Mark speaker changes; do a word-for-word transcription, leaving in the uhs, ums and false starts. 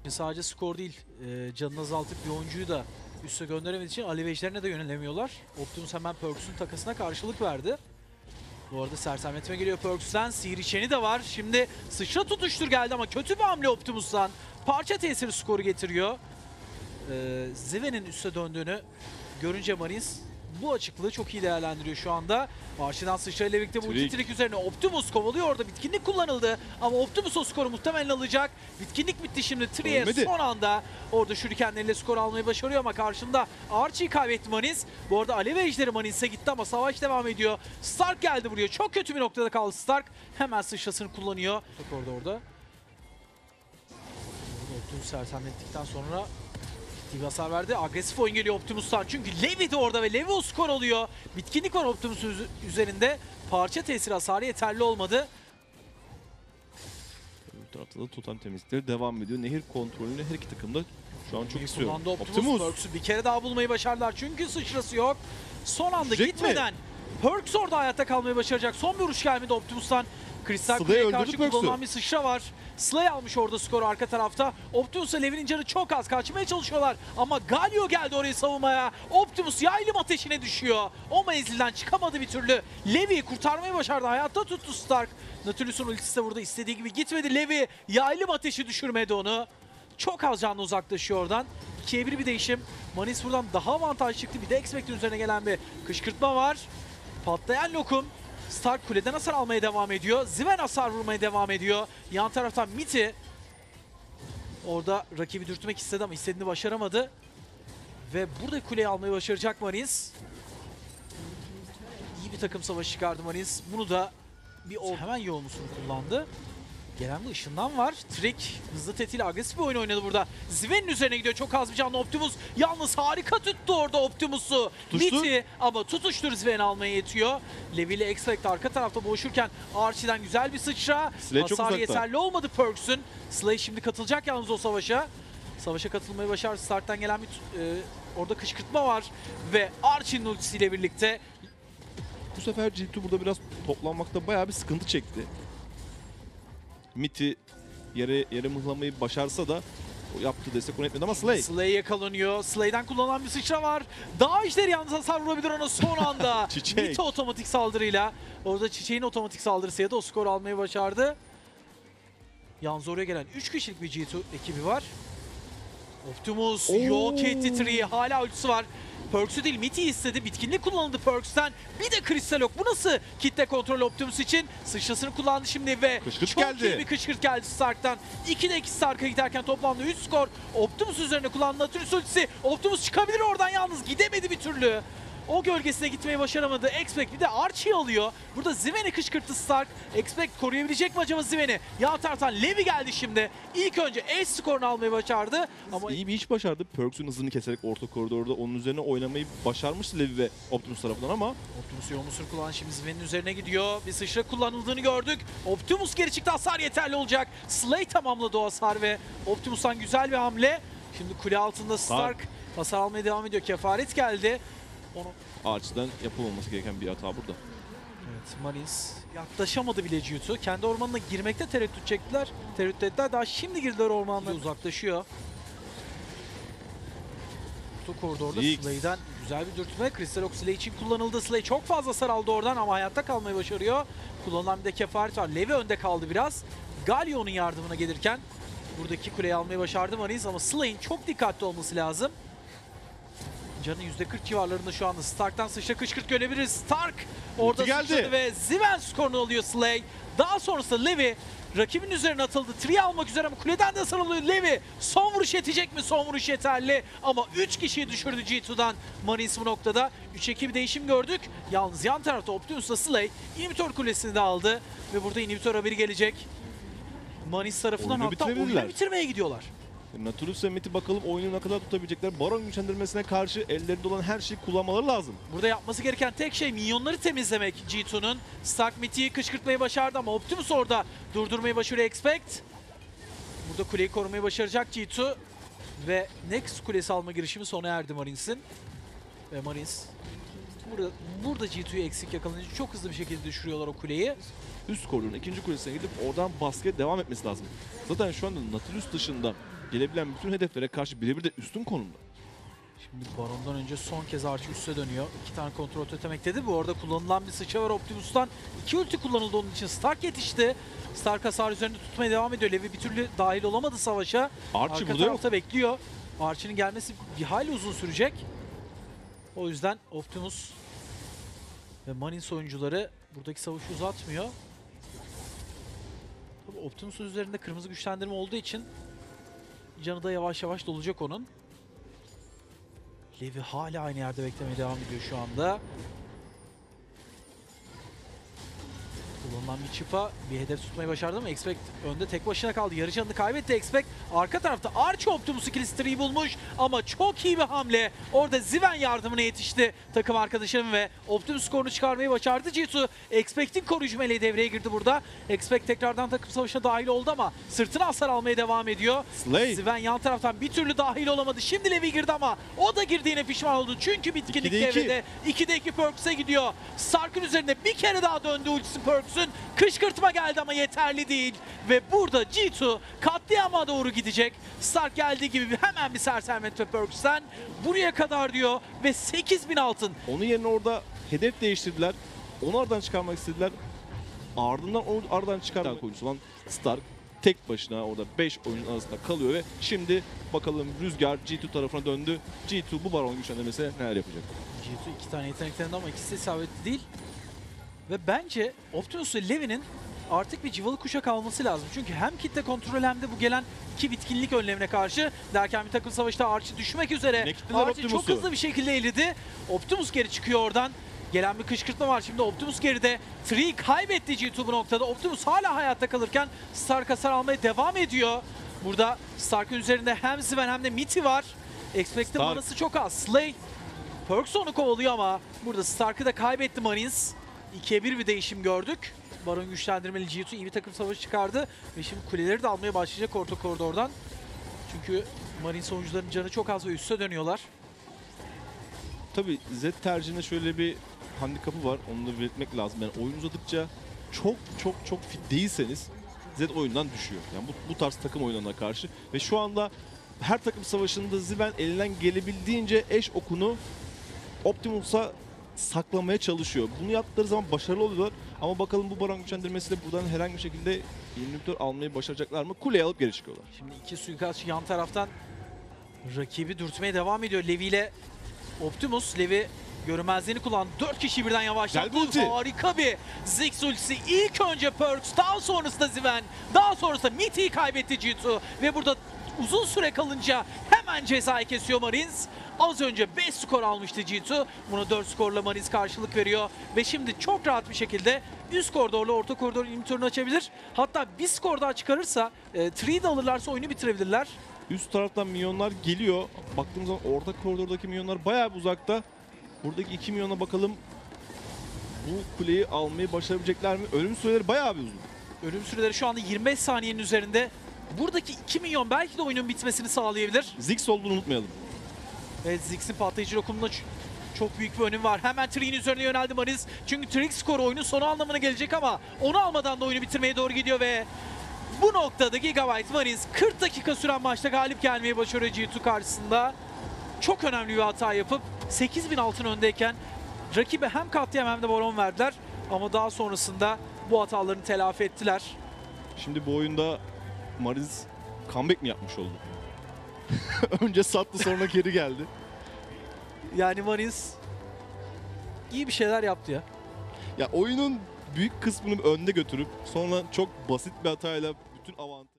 Speaker 1: Şimdi sadece skor değil, e, canını azaltıp bir oyuncuyu da üste gönderemediği için alevejlerine de yönelemiyorlar. Optimus hemen Perks'ün takasına karşılık verdi. Bu arada sersemletme geliyor Perks'ten. Sihir içeni de var. Şimdi sıçra tutuştur geldi ama kötü bir hamle Optimus'tan. Parça tesiri skoru getiriyor. Ee, Ziven'in üste döndüğünü görünce Marines bu açıklığı çok iyi değerlendiriyor şu anda. Karşıdan sıçrayla birlikte bu ulti trick üzerine Optimus kovalıyor. Orada bitkinlik kullanıldı. Ama Optimus o skoru muhtemelen alacak. Bitkinlik bitti şimdi. Tri'ye son anda orada şurikenleriyle skor almayı başarıyor ama karşında Archie'yi kaybetti Marines. Bu arada Alev Ejderi Marines'e gitti ama savaş devam ediyor. Stark geldi buraya. Çok kötü bir noktada kaldı Stark. Hemen sıçrasını kullanıyor. Çok orada orada. Optimus sersemlettikten sonra bir hasar verdi. Agresif oyun geliyor Optimus'tan. Çünkü Levi de orada ve Levi o skor alıyor. Bitkinlik var Optimus'un üzerinde. Parça tesiri hasarı yeterli olmadı.
Speaker 2: Bu tarafta da totem temizlikleri devam ediyor. Nehir kontrolünü her iki takım da şu an çok istiyor.
Speaker 1: Optimus, Optimus. Perks'ü bir kere daha bulmayı başardılar. Çünkü sıçrası yok. Son anda
Speaker 2: Düşecek
Speaker 1: gitmeden mi? Perks orada hayatta kalmayı başaracak. Son bir vuruş gelmedi Optimus'tan. Kristal Kule'ye karşı kullanılan bir sıçra var. Slay almış orada skoru arka tarafta. Optimus'la Levi'nin canı çok az. Kaçmaya çalışıyorlar. Ama Galio geldi orayı savunmaya. Optimus yaylım ateşine düşüyor. O menzilden çıkamadı bir türlü. Levi'yi kurtarmayı başardı. Hayatta tuttu Stark. Nautilus'un ultisi de burada istediği gibi gitmedi. Levi yaylım ateşi düşürmedi onu. Çok az canlı uzaklaşıyor oradan. ikiye bir bir değişim. Marines buradan daha avantaj çıktı. Bir de X-Factor üzerine gelen bir kışkırtma var. Patlayan lokum. Stark kuleden hasar almaya devam ediyor. Ziven hasar vurmaya devam ediyor. Yan taraftan Mitty orada rakibi dürtmek istedi ama istediğini başaramadı. Ve burada kuleyi almayı başaracak Marines. İyi bir takım savaşı çıkardı Marines. Bunu da bir o hemen yoğunlusunu kullandı. Gelen bir ışından var. Trick hızlı tetiyle agresif bir oyun oynadı burada. Ziven'in üzerine gidiyor. Çok az bir canlı Optimus. Yalnız harika tuttu orada Optimus'u. Mitty ama tutuştur Ziven almaya yetiyor. Levi ile X-Factor arka tarafta boğuşurken Archie'den güzel bir sıçra.
Speaker 2: Slay
Speaker 1: hasar yeterli olmadı Perks'ün. Slay şimdi katılacak yalnız o savaşa. Savaşa katılmayı başardı. Stark'tan gelen bir e, orada kışkırtma var. Ve Archie'nin ultisiyle birlikte
Speaker 2: bu sefer G iki burada biraz toplanmakta bayağı bir sıkıntı çekti. Mitty yere, yere mıhlamayı başarsa da o yaptığı destek onu etmedi ama Slay.
Speaker 1: Slay yakalanıyor. Slay'den kullanılan bir sıçra var. Dağ ejderi yalnız hasar vurabilir ona son anda. Mitty otomatik saldırıyla. Orada Çiçek'in otomatik saldırısıyla da o skor almayı başardı. Yalnız oraya gelen üç kişilik bir G iki ekibi var. Optimus Oo. yok etti Tree'yi. Hala ultisi var. Perks'ü değil Mitty istedi. Bitkinlik kullanıldı Perks'ten. Bir de kristal yok. Bu nasıl kitle kontrol Optimus için? Sıçrasını kullandı şimdi ve
Speaker 2: kışkırt
Speaker 1: çok
Speaker 2: geldi.
Speaker 1: iyi bir kışkırt geldi Stark'tan. ikide iki Stark'a giderken toplamda üç skor. Optimus üzerine kullandı Nautilus ultisi. Optimus çıkabilir oradan yalnız. Gidemedi bir türlü. O gölgesine gitmeyi başaramadı. X-Pac bir de Archie alıyor. Burada Ziven'i kışkırttı Stark. X-Pac koruyabilecek mi acaba Ziven'i? Yan taraftan Levi geldi şimdi. İlk önce ace skorunu almayı başardı. Ama
Speaker 2: iyi bir iş başardı. Perks'ün hızını keserek orta koridorda onun üzerine oynamayı başarmıştı Levi ve Optimus tarafından ama
Speaker 1: Optimus yoğunlusunu kullanan şimdi Ziven'in üzerine gidiyor. Bir sıçra kullanıldığını gördük. Optimus geri çıktı. Hasar yeterli olacak. Slay tamamladı o hasar ve Optimus'tan güzel bir hamle. Şimdi kule altında Stark Stark. hasar almaya devam ediyor. Kefaret geldi. Onu
Speaker 2: Archie'den yapılmaması gereken bir hata burada.
Speaker 1: Evet, Marines yaklaşamadı bile G iki. Kendi ormanına girmekte tereddüt çektiler. Tereddüt ettiler. Daha şimdi girdiler ormanına. Uzaklaşıyor. Orta koridorda Slay'den güzel bir dürtme. Crystal Oak Slay için kullanıldı. Slay çok fazla hasar aldı oradan ama hayatta kalmayı başarıyor. Kullanılan bir de kefaret var. Levi önde kaldı biraz. Galio'nun yardımına gelirken buradaki kuleyi almayı başardı Marines ama Slay'in çok dikkatli olması lazım. Canı yüzde kırk civarlarında şu anda. Stark'tan sıçra kışkırt görebiliriz. Stark orada sıçradı ve Ziven skorunu alıyor Slay. Daha sonrasında Levi rakibin üzerine atıldı. Tree almak üzere ama kuleden de sarılıyor Levi. Son vuruş yetecek mi? Son vuruş yeterli. Ama üç kişiyi düşürdü G iki'den Marines bu noktada. üç iki bir değişim gördük. Yalnız yan tarafta Optimus'la Slay inhibitor kulesini de aldı. Ve burada inhibitor haberi gelecek. Marines tarafından
Speaker 2: oyunu
Speaker 1: hatta oyunu bitirmeye gidiyorlar.
Speaker 2: Nautilus ve Mitty bakalım oyunu ne kadar tutabilecekler. Baron güçlendirmesine karşı ellerinde olan her şeyi kullanmaları lazım.
Speaker 1: Burada yapması gereken tek şey minyonları temizlemek G iki'nin. Stark Mitty'yi kışkırtmayı başardı ama Optimus orada durdurmayı başarıyor X-Pact. Burada kuleyi korumayı başaracak G iki ve Next kulesi alma girişimi sona erdi Marines'in. Ve Marines burada, burada G iki'yi eksik yakalanınca çok hızlı bir şekilde düşürüyorlar o kuleyi.
Speaker 2: Üst koridorun ikinci kulesine gidip oradan baskıya devam etmesi lazım. Zaten şu anda Nautilus dışında gelebilen bütün hedeflere karşı birebir de üstün konumda.
Speaker 1: Şimdi Baron'dan önce son kez Archie üste dönüyor. İki tane kontrol totemek dedi. Bu arada kullanılan bir sıçra var Optimus'tan. İki ulti kullanıldı onun için. Stark yetişti. Stark hasar üzerinde tutmaya devam ediyor. Levi bir türlü dahil olamadı savaşa.
Speaker 2: Archie
Speaker 1: Arka
Speaker 2: burada yok.
Speaker 1: tarafta bekliyor. Archie'nin gelmesi bir hayli uzun sürecek. O yüzden Optimus ve Marines oyuncuları buradaki savaşı uzatmıyor. Tabii Optimus'un üzerinde kırmızı güçlendirme olduğu için canı da yavaş yavaş dolacak onun. Levi hala aynı yerde beklemeye devam ediyor şu anda. Kullanılan bir çıpa bir hedef tutmayı başardı ama Expect önde tek başına kaldı. Yarı canını kaybetti Expect. Arka tarafta Archie Optimus ikilisi triyi bulmuş ama çok iyi bir hamle. Orada Ziven yardımına yetişti takım arkadaşım ve Optimus skorunu çıkarmayı başardı G iki. Expect'in koruyucu meleği devreye girdi burada. Expect tekrardan takım savaşına dahil oldu ama sırtına hasar almaya devam ediyor.
Speaker 2: Slay.
Speaker 1: Ziven yan taraftan bir türlü dahil olamadı. Şimdi Levi girdi ama o da girdiğine pişman oldu. Çünkü bitkinlik
Speaker 2: ikide iki.
Speaker 1: devrede. ikide iki Perks'e gidiyor. Stark'ın üzerinde bir kere daha döndü ultisi Perks'ün. Kışkırtma geldi ama yeterli değil. Ve burada G iki katliama doğru gidecek. Stark geldiği gibi hemen bir sersemletme Perks'ten. Buraya kadar diyor ve sekiz bin altın.
Speaker 2: Onun yerine orada hedef değiştirdiler. Onu aradan çıkarmak istediler. Ardından onu aradan çıkaran oyuncusu olan Stark tek başına orada beş oyunun arasında kalıyor ve şimdi bakalım Rüzgar G iki tarafına döndü. G iki bu baron güçlendirmesine neler yapacak?
Speaker 1: G iki iki tane yeteneklerinde ama ikisi de isabetli değil. Ve bence Optimus ve Levi'nin artık bir civalı kuşak alması lazım. Çünkü hem kitle kontrol hem de bu gelen iki bitkinlik önlemine karşı derken bir takım savaşta Archie düşmek üzere.
Speaker 2: Mektiller
Speaker 1: Archie çok
Speaker 2: Optimus'u.
Speaker 1: hızlı bir şekilde eledi. Optimus geri çıkıyor oradan. Gelen bir kışkırtma var şimdi Optimus geride. Tree kaybetti G iki bu noktada. Optimus hala hayatta kalırken Stark hasar almaya devam ediyor. Burada Stark'ın üzerinde hem Sven hem de Mitty var. Expect'in
Speaker 2: Stark.
Speaker 1: manası çok az. Slay Perks onu kovalıyor ama burada Stark'ı da kaybetti Marines. ikiye bir bir değişim gördük. Baron güçlendirmeli G iki iyi bir takım savaşı çıkardı. Ve şimdi kuleleri de almaya başlayacak orta koridordan. Çünkü Marines oyuncuların canı çok az ve üste dönüyorlar.
Speaker 2: Tabii Z tercihinde şöyle bir handikapı var. Onu da belirtmek lazım. Yani oyun uzadıkça çok çok çok fit değilseniz Z oyundan düşüyor. Yani bu, bu tarz takım oyunlarına karşı. Ve şu anda her takım savaşında Ziven elinden gelebildiğince eş okunu Optimus'a saklamaya çalışıyor. Bunu yaptıkları zaman başarılı oluyorlar. Ama bakalım bu baron güçlendirmesiyle buradan herhangi bir şekilde inhibitör almayı başaracaklar mı? Kuleye alıp geri çıkıyorlar.
Speaker 1: Şimdi iki suikastçı yan taraftan rakibi dürtmeye devam ediyor. Levi ile Optimus. Levi görünmezliğini kullandı. Dört kişi birden yavaşlattı.
Speaker 2: Gel ulti.
Speaker 1: Harika bir Ziggs ultisi. İlk önce Perks, daha sonrasında Ziven, daha sonrasında Mitty'yi kaybetti G iki. Ve burada uzun süre kalınca hemen cezayı kesiyor Marines. Az önce beş skor almıştı G iki. Buna dört skorla Marines karşılık veriyor. Ve şimdi çok rahat bir şekilde üst koridorla orta koridorun inhibitörünü açabilir. Hatta bir skor daha çıkarırsa, e, Tree'yi de alırlarsa oyunu bitirebilirler.
Speaker 2: Üst taraftan minyonlar geliyor. Baktığımız zaman orta koridordaki minyonlar bayağı bir uzakta. Buradaki iki milyona bakalım bu kuleyi almayı başarabilecekler mi? Ölüm süreleri bayağı bir uzun.
Speaker 1: Ölüm süreleri şu anda yirmi beş saniyenin üzerinde. Buradaki iki milyon belki de oyunun bitmesini sağlayabilir.
Speaker 2: Ziggs olduğunu unutmayalım.
Speaker 1: Evet, Ziggs'in patlayıcı lokumunda ç- çok büyük bir önüm var. Hemen Tree'nin üzerine yöneldi Marines. Çünkü Trick skoru oyunun sonu anlamına gelecek ama onu almadan da oyunu bitirmeye doğru gidiyor ve bu noktada Gigabyte Marines kırk dakika süren maçta galip gelmeyi başarıyor G iki karşısında. Çok önemli bir hata yapıp sekiz bin altın öndeyken rakibe hem katliam hem de baron verdiler. Ama daha sonrasında bu hatalarını telafi ettiler.
Speaker 2: Şimdi bu oyunda Marines comeback mi yapmış oldu? Önce sattı sonra geri geldi.
Speaker 1: Yani Marines iyi bir şeyler yaptı ya.
Speaker 2: Ya oyunun büyük kısmını önde götürüp sonra çok basit bir hatayla bütün avantajı